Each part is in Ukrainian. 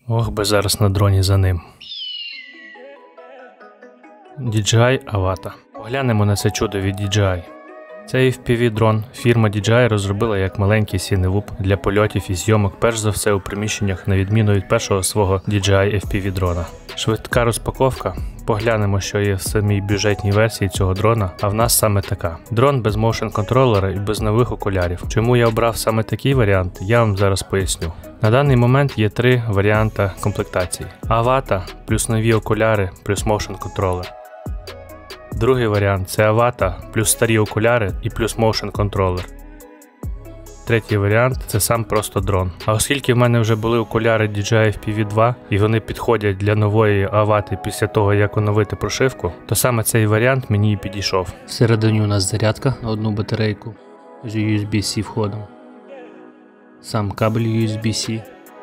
Ох би зараз на дроні за ним. DJI Avata. Поглянемо на це чудо від DJI. Цей FPV-дрон фірма DJI розробила як маленький сіневуп для польотів і зйомок, перш за все у приміщеннях, на відміну від першого свого DJI FPV-дрона. Швидка розпаковка. Поглянемо, що є в самій бюджетній версії цього дрона, а в нас саме така. Дрон без моушн-контролера і без нових окулярів. Чому я обрав саме такий варіант, я вам зараз поясню. На даний момент є 3 варіанти комплектації. Avata плюс нові окуляри плюс моушн-контролер. Другий варіант – це Avata плюс старі окуляри і плюс motion контролер. Третій варіант – це сам просто дрон. А оскільки в мене вже були окуляри DJI FPV2 і вони підходять для нової Avata після того, як оновити прошивку, то саме цей варіант мені і підійшов. Всередині у нас зарядка на одну батарейку з USB-C входом. Сам кабель USB-C.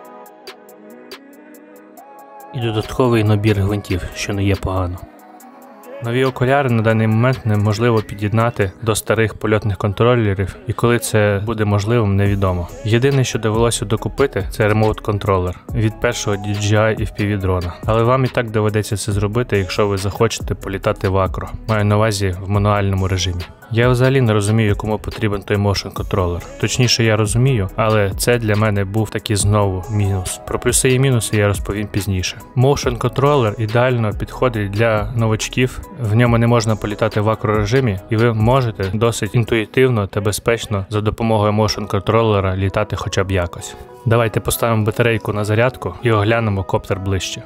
І додатковий набір гвинтів, що не є погано. Нові окуляри на даний момент неможливо під'єднати до старих польотних контролерів, і коли це буде можливим, невідомо. Єдине, що довелося докупити, це ремоут-контролер від першого DJI FPV-дрона. Але вам і так доведеться це зробити, якщо ви захочете політати в акро. Маю на увазі в мануальному режимі. Я взагалі не розумію, кому потрібен той motion контролер. Точніше, я розумію, але це для мене був такий знову мінус. Про плюси і мінуси я розповім пізніше. Motion контролер ідеально підходить для новачків. В ньому не можна політати в акро-режимі, і ви можете досить інтуїтивно та безпечно за допомогою motion контролера літати хоча б якось. Давайте поставимо батарейку на зарядку і оглянемо коптер ближче.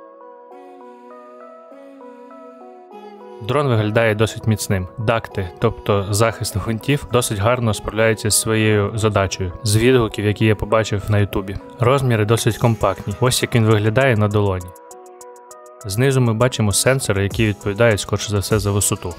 Дрон виглядає досить міцним. Дакти, тобто захист гвинтів, досить гарно справляються з своєю задачею, з відгуків, які я побачив на ютубі. Розміри досить компактні. Ось як він виглядає на долоні. Знизу ми бачимо сенсори, які відповідають, скоріше за все, за висоту.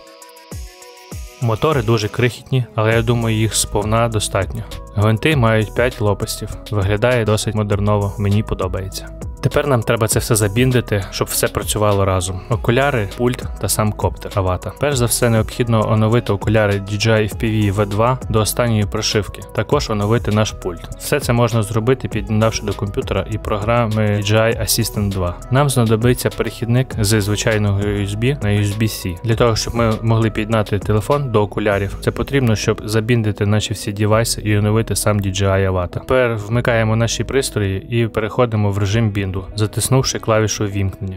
Мотори дуже крихітні, але я думаю, їх сповна достатньо. Гвинти мають 5 лопастів. Виглядає досить модерново, мені подобається. Тепер нам треба це все забіндити, щоб все працювало разом. Окуляри, пульт та сам коптер Avata. Перш за все необхідно оновити окуляри DJI FPV V2 до останньої прошивки. Також оновити наш пульт. Все це можна зробити, під'єднавши до комп'ютера і програми DJI Assistant 2. Нам знадобиться перехідник з звичайного USB на USB-C. Для того, щоб ми могли під'єднати телефон до окулярів, це потрібно, щоб забіндити наші всі девайси і оновити сам DJI Avata. Тепер вмикаємо наші пристрої і переходимо в режим бінду, затиснувши клавішу вімкнення.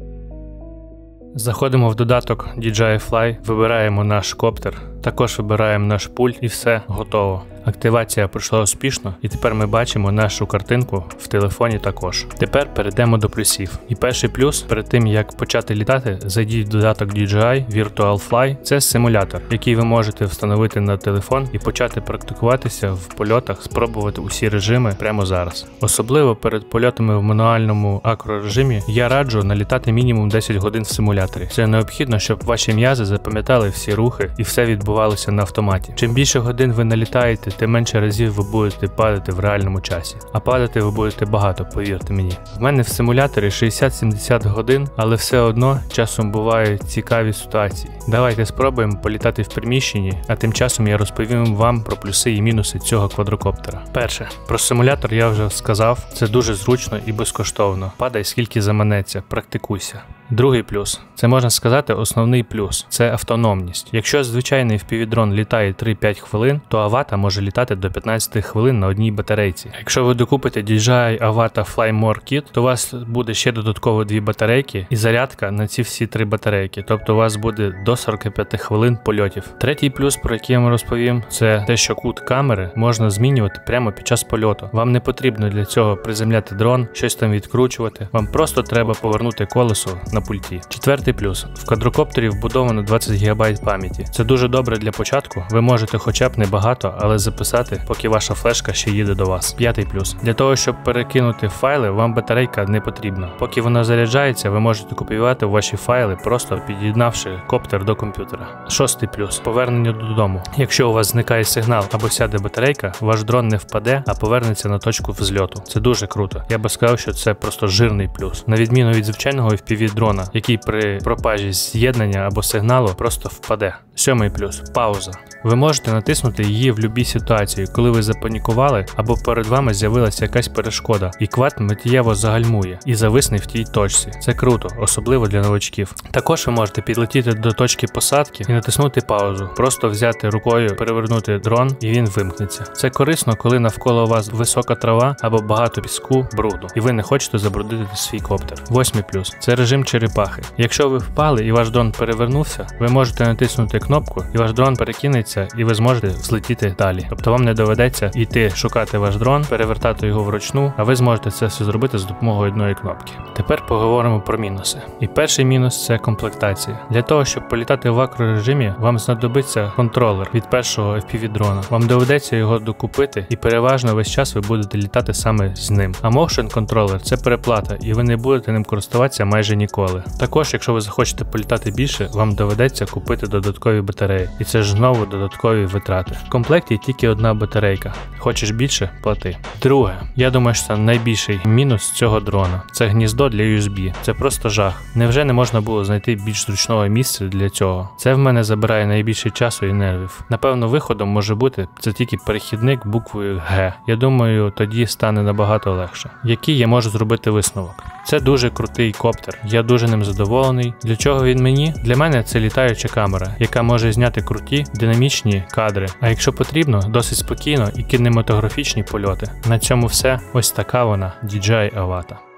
Заходимо в додаток DJI Fly, вибираємо наш коптер, також вибираємо наш пульт і все, готово. Активація пройшла успішно, і тепер ми бачимо нашу картинку в телефоні також. Тепер перейдемо до плюсів. І перший плюс, перед тим як почати літати, зайдіть в додаток DJI Virtual Fly. Це симулятор, який ви можете встановити на телефон і почати практикуватися в польотах, спробувати усі режими прямо зараз. Особливо перед польотами в мануальному акро-режимі я раджу налітати мінімум 10 годин в симуляторі. Це необхідно, щоб ваші м'язи запам'ятали всі рухи і все відбувалося на автоматі. Чим більше годин ви налітаєте, тим менше разів ви будете падати в реальному часі. А падати ви будете багато, повірте мені. В мене в симуляторі 60-70 годин, але все одно часом бувають цікаві ситуації. Давайте спробуємо політати в приміщенні, а тим часом я розповім вам про плюси і мінуси цього квадрокоптера. Перше, про симулятор я вже сказав, це дуже зручно і безкоштовно. Падай скільки заманеться, практикуйся. Другий плюс, це можна сказати основний плюс, це автономність. Якщо звичайний FPV-дрон літає 3-5 хвилин, то Avata може літати до 15 хвилин на одній батарейці. Якщо ви докупите DJI Avata Fly More Kit, то у вас буде ще додатково 2 батарейки і зарядка на ці всі 3 батарейки, тобто у вас буде до 45 хвилин польотів. Третій плюс, про який я вам розповім, це те, що кут камери можна змінювати прямо під час польоту. Вам не потрібно для цього приземляти дрон, щось там відкручувати, вам просто треба повернути колесо на пульті. Четвертий плюс. В квадрокоптері вбудовано 20 ГБ пам'яті. Це дуже добре для початку. Ви можете хоча б небагато, але записати, поки ваша флешка ще їде до вас. П'ятий плюс. Для того, щоб перекинути файли, вам батарейка не потрібна. Поки вона заряджається, ви можете копіювати ваші файли, просто під'єднавши коптер до комп'ютера. Шостий плюс. Повернення додому. Якщо у вас зникає сигнал або сяде батарейка, ваш дрон не впаде, а повернеться на точку взльоту. Це дуже круто. Я би сказав, що це просто жирний плюс. На відміну від звичайного FPV-дрона, дрона, який при пропажі з'єднання або сигналу просто впаде. 7 плюс – пауза. Ви можете натиснути її в будь-якій ситуації, коли ви запанікували або перед вами з'явилася якась перешкода, і квад миттєво загальмує і зависне в тій точці. Це круто, особливо для новачків. Також ви можете підлетіти до точки посадки і натиснути паузу. Просто взяти рукою, перевернути дрон і він вимкнеться. Це корисно, коли навколо вас висока трава або багато піску, бруду, і ви не хочете забруднити свій коптер. 8 плюс – це режим черепахи. Якщо ви впали і ваш дрон перевернувся, ви можете натиснути кнопку і ваш дрон перекинеться і ви зможете взлетіти далі. Тобто вам не доведеться йти шукати ваш дрон, перевертати його вручну, а ви зможете це все зробити з допомогою одної кнопки. Тепер поговоримо про мінуси. І перший мінус – це комплектація. Для того, щоб політати в акрорежимі, вам знадобиться контролер від першого FPV-дрона. Вам доведеться його докупити і переважно весь час ви будете літати саме з ним. А motion контролер – це переплата і ви не будете ним користуватися майже ніколи. Також, якщо ви захочете політати більше, вам доведеться купити додаткові батареї. І це ж знову додаткові витрати. В комплекті тільки одна батарейка. Хочеш більше – плати. Друге, я думаю, що це найбільший мінус цього дрона. Це гніздо для USB. Це просто жах. Невже не можна було знайти більш зручного місця для цього? Це в мене забирає найбільше часу і нервів. Напевно, виходом може бути це тільки перехідник буквою Г. Я думаю, тоді стане набагато легше. Який я можу зробити висновок? Це дуже крутий коптер. Я дуже ним задоволений. Для чого він мені? Для мене це літаюча камера, яка може зняти круті, динамічні кадри. А якщо потрібно, досить спокійно і кінематографічні польоти. На цьому все. Ось така вона, DJI Avata.